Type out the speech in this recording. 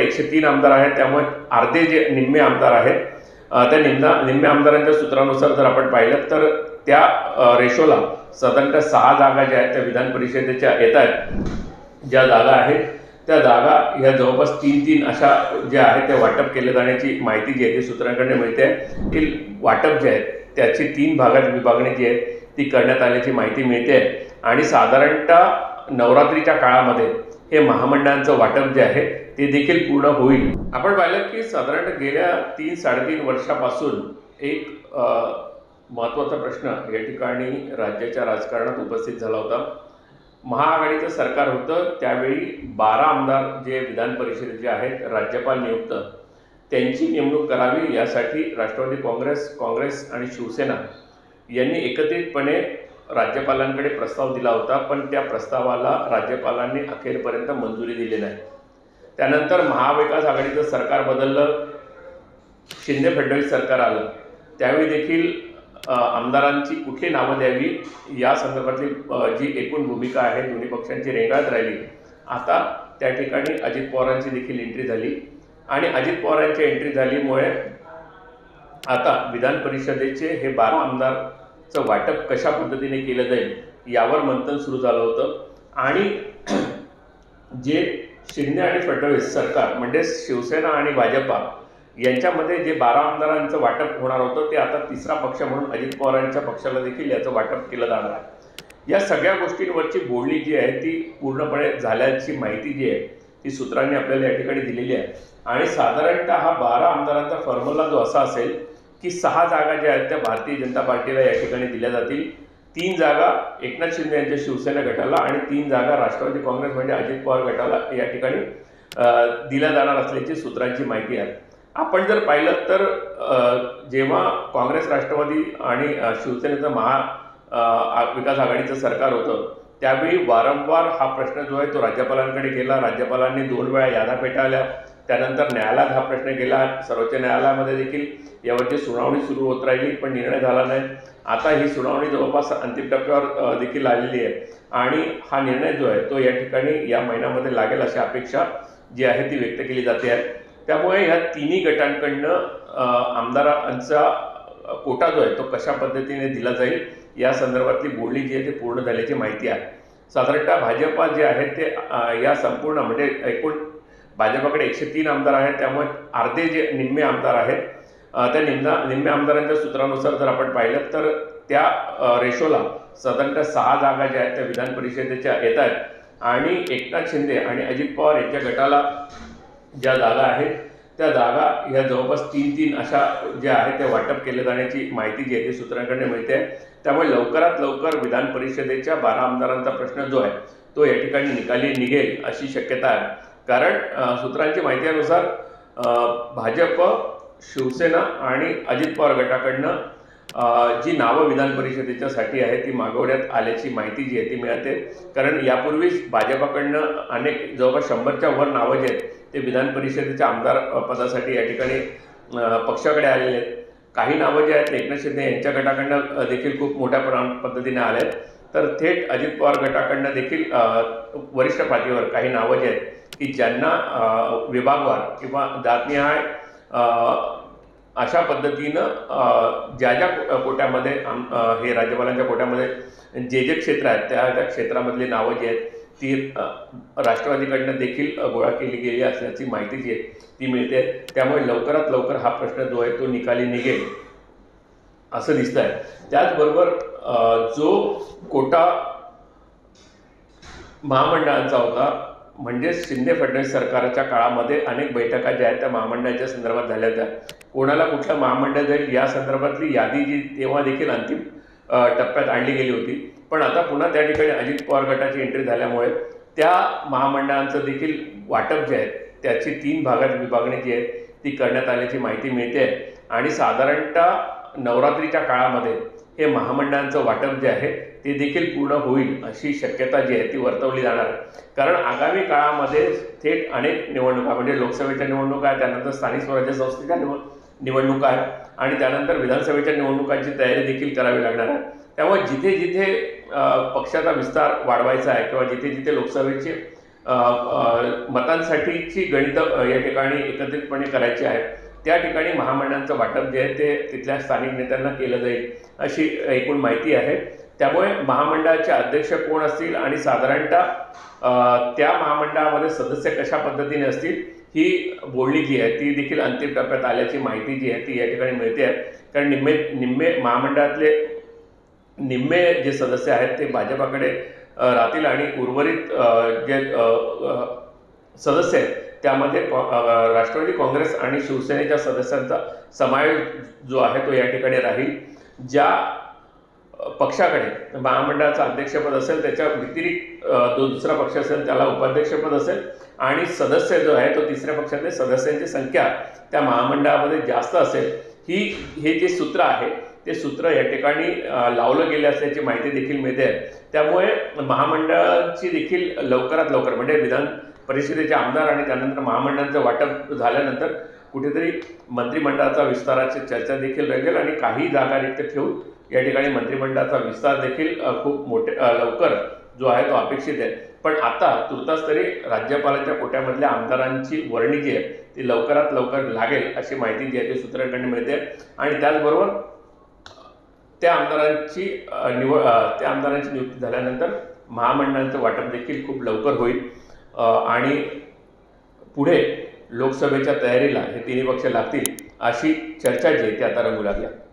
103 आमदार आहेत, त्यामुळे अर्धे जे निम्मे आमदार आहेत त्या निम्म्या आमदारांच्या सूत्रानुसार जर आपण पाहिलं तर त्या रेशोला साधारणतः 6 जागा ज्या आहेत त्या विधान परिषदेच्या येत आहेत. ज्या जागा आहेत त्या जागा ह्या जवळपास 3-3 अशा ज्या आहेत त्या वाटप केले जाण्याची माहिती जी आहे ती सूत्रांकडे मिळते आहे. की वाटप जे आहे त्याची 3 भागात विभागणी जी आहे ती करण्यात आल्याची माहिती मिळते आहे. आणि साधारणतः नवरात्रीच्या काळामध्ये हे महामंडळांचं वाटप जे आहे ते देखील पूर्ण होईल. आपण पाहिलं की साधारणतः गेल्या 3-3.5 वर्षापासून एक महत्त्वाचा प्रश्न या ठिकाणी राज्याच्या राजकारणात उपस्थित झाला होता. महाआघाडीचं सरकार होतं त्यावेळी 12 आमदार जे विधान परिषदेचे आहेत राज्यपाल नियुक्त त्यांची नेमणूक करावी यासाठी राष्ट्रवादी काँग्रेस आणि शिवसेना यांनी एकत्रितपणे राज्यपालांकडे प्रस्ताव दिला होता. पण त्या प्रस्तावाला राज्यपालांनी अखेरपर्यंत मंजुरी दिली नाही. त्यानंतर महाविकास आघाडीचं सरकार बदललं, शिंदे फडणवीस सरकार आलं. त्यावेळी देखील आमदारांची कुठली नावं द्यावी या संदर्भातली जी एकूण भूमिका आहे दोन्ही पक्षांची रेंगाळत राहिली. आता त्या ठिकाणी अजित पवारांची देखील एंट्री झाली आणि अजित पवारांची एंट्री झाल्यामुळे आता विधान परिषदेचे हे 12 आमदारचं वाटप कशा पद्धतीने केलं जाईल यावर मंथन सुरू झालं होतं. आणि जे शिंदे आणि फडणवीस सरकार म्हणजे शिवसेना आणि भाजपा यांच्यामध्ये जे 12 आमदारांचं वाटप होणार होतं ते आता तिसरा पक्ष म्हणून अजित पवारांच्या पक्षाला देखील याचं वाटप केलं जाणार आहे. या सगळ्या गोष्टींवरची बोलणी जी आहे ती पूर्णपणे झाल्याची माहिती जी आहे ती सूत्रांनी आपल्याला या ठिकाणी दिलेली आहे. आणि साधारणतः हा 12 आमदारांचा फॉर्म्युला जो असा असेल की 6 जागा ज्या आहेत त्या भारतीय जनता पार्टीला या ठिकाणी दिल्या जातील, 3 जागा एकनाथ शिंदे यांच्या शिवसेना गटाला आणि 3 जागा राष्ट्रवादी काँग्रेस म्हणजे अजित पवार गटाला या ठिकाणी दिल्या जाणार असल्याची सूत्रांची माहिती आहे. आपण जर पाहिलं तर जेव्हा काँग्रेस राष्ट्रवादी आणि शिवसेनेचं महाविकास आघाडीचं सरकार होतं त्यावेळी वारंवार हा प्रश्न जो आहे तो राज्यपालांकडे गेला. राज्यपालांनी 2 वेळा यादा फेटाळल्या. त्यानंतर न्यायालयात हा प्रश्न गेला. सर्वोच्च न्यायालयामध्ये देखील यावरची सुनावणी सुरू होत राहिली पण निर्णय झाला नाही. आता ही सुनावणी जवळपास अंतिम टप्प्यावर देखील आलेली आहे आणि हा निर्णय जो आहे तो या ठिकाणी या महिन्यामध्ये लागेल अशी अपेक्षा जी आहे ती व्यक्त केली जाते आहे. त्यामुळे ह्या तिन्ही गटांकडनं आमदारांचा कोटा जो आहे तो कशा पद्धतीने दिला जाईल या संदर्भातली बोलणी जी आहे ती पूर्ण झाल्याची माहिती आहे. साधारणतः भाजपा जे आहे ते या संपूर्ण म्हणजे एकूण भाजपाकडे 103 आमदार आहेत, त्यामुळे अर्धे जे निम्मे आमदार आहेत त्या निम्म्या आमदारांच्या सूत्रानुसार जर आपण पाहिलं तर त्या रेशोला साधारणतः 6 जागा ज्या आहेत त्या विधान परिषदेच्या येत आहेत. आणि एकनाथ शिंदे आणि अजित पवार यांच्या गटाला ज्या जागा आहेत त्या जागा ह्या जवळपास 3-3 अशा ज्या आहेत त्या वाटप केले जाण्याची माहिती जी आहे ती सूत्रांकडे मिळते आहे. त्यामुळे लवकरात लवकर विधान परिषदेच्या 12 आमदारांचा प्रश्न जो आहे तो या ठिकाणी निकाली निघेल अशी शक्यता आहे. कारण सूत्रांची माहितीनुसार भाजप, शिवसेना आणि अजित पवार गटाकडनं जी नावं विधान परिषदेच्यासाठी आहे ती मागवण्यात आल्याची माहिती जी आहे ती मिळते. कारण यापूर्वीच भाजपाकडनं अनेक जवळपास 100च्या वर नावं जे आहेत ते विधान परिषदेच्या आमदार पदासाठी या ठिकाणी पक्षाकडे आलेले आहेत. काही नावं जी आहेत एकनाथ शिंदे यांच्या गटाकडनं देखील खूप मोठ्या पद्धतीने आले आहेत. तर थेट अजित पवार गटाकडनं देखील वरिष्ठ पातळीवर काही नावं जी आहेत की ज्यांना विभागवार किंवा जातनिहाय अशा पद्धतीनं ज्या ज्या कोट्यामध्ये हे राज्यपालांच्या कोट्यामध्ये जे क्षेत्र आहेत त्या क्षेत्रामधली नावं जी आहेत ती राष्ट्रवादीकडनं देखील गोळा केली गेली असल्याची माहिती जी आहे ती मिळते. त्यामुळे लवकरात लवकर हा प्रश्न जो आहे तो निकाली निघेल असं दिसतं आहे. त्याचबरोबर जो कोटा महामंडळांचा होता म्हणजेच शिंदे फडणवीस सरकारच्या काळामध्ये अनेक बैठका ज्या आहेत त्या महामंडळाच्या संदर्भात झाल्या होत्या. कोणाला कुठलं महामंडळ जाईल या संदर्भातली यादी जी तेव्हा देखील अंतिम टप्प्यात आणली गेली होती. पण आता पुन्हा त्या ठिकाणी अजित पवार गटाची एंट्री झाल्यामुळे त्या महामंडळांचं देखील वाटप जे आहे त्याची 3 भागात विभागणी जी आहे ती करण्यात आल्याची माहिती मिळते आहे. आणि साधारणतः नवरात्रीच्या काळामध्ये हे महामंडळांचं वाटप जे आहे ते देखील पूर्ण होईल अशी शक्यता जी आहे ती वर्तवली जाणार आहे. कारण आगामी काळामध्ये थेट अनेक निवडणुका म्हणजे लोकसभेच्या निवडणुका आहेत, त्यानंतर स्थानिक स्वराज्य संस्थेच्या निवडणुका आहेत आणि त्यानंतर विधानसभेच्या निवडणुकांची तयारी देखील करावी लागणार आहे. त्यामुळे जिथे जिथे पक्षाचा विस्तार वाढवायचा आहे किंवा जिथे जिथे लोकसभेचे मतांसाठीची गणितं या ठिकाणी एकत्रितपणे करायची आहे, त्या ठिकाणी महामंडळाचं वाटप जे आहे ते तिथल्या स्थानिक नेत्यांना केलं जाईल अशी एकूण माहिती आहे. त्यामुळे महामंडळाचे अध्यक्ष कोण असतील आणि साधारणतः त्या महामंडळामध्ये सदस्य कशा पद्धतीने असतील ही बोलणी जी आहे ती देखील अंतिम टप्प्यात आल्याची माहिती जी आहे ती या ठिकाणी मिळते आहे. कारण निम्मे महामंडळातले निम्मे जे सदस्य आहेत ते भाजपाकडे राहतील आणि उर्वरित जे सदस्य आहेत त्यामध्ये राष्ट्रवादी काँग्रेस आणि शिवसेनेच्या सदस्यांचा समावेश जो आहे तो या ठिकाणी राहील. ज्या पक्षाकडे महामंडळाचं अध्यक्षपद असेल त्याच्या व्यतिरिक्त दुसरा पक्ष असेल त्याला उपाध्यक्षपद असेल आणि सदस्य जो आहे तो तिसऱ्या पक्षातले सदस्यांची संख्या त्या महामंडळामध्ये जास्त असेल हे जे सूत्र आहे ते सूत्र या ठिकाणी लावलं गेले असल्याची माहिती देखील मिळते. त्यामुळे महामंडळाची देखील लवकरात लवकर म्हणजे विधान परिषदेचे आमदार आणि त्यानंतर महामंडळाचं वाटप झाल्यानंतर कुठेतरी मंत्रिमंडळाचा विस्ताराची चर्चा देखील राहील आणि काही जागा रिक्त ठेवून या ठिकाणी मंत्रिमंडळाचा विस्तार देखील खूप लवकर जो आहे तो अपेक्षित आहे. पण आता तुर्तास तरी राज्यपालांच्या कोट्यामधल्या आमदारांची वर्णी जी आहे ती लवकरात लवकर लागेल अशी माहिती जी आहे ती सूत्रांकडून मिळते. आणि त्याचबरोबर त्या आमदारांची नियुक्ती झाल्यानंतर महामंडळाचं वाटप देखील खूप लवकर होईल आणि पुढे लोकसभेच्या तयारीला हे तिन्ही पक्ष लागतील अशी चर्चा जी आहे ती आता रंगू लागल्या.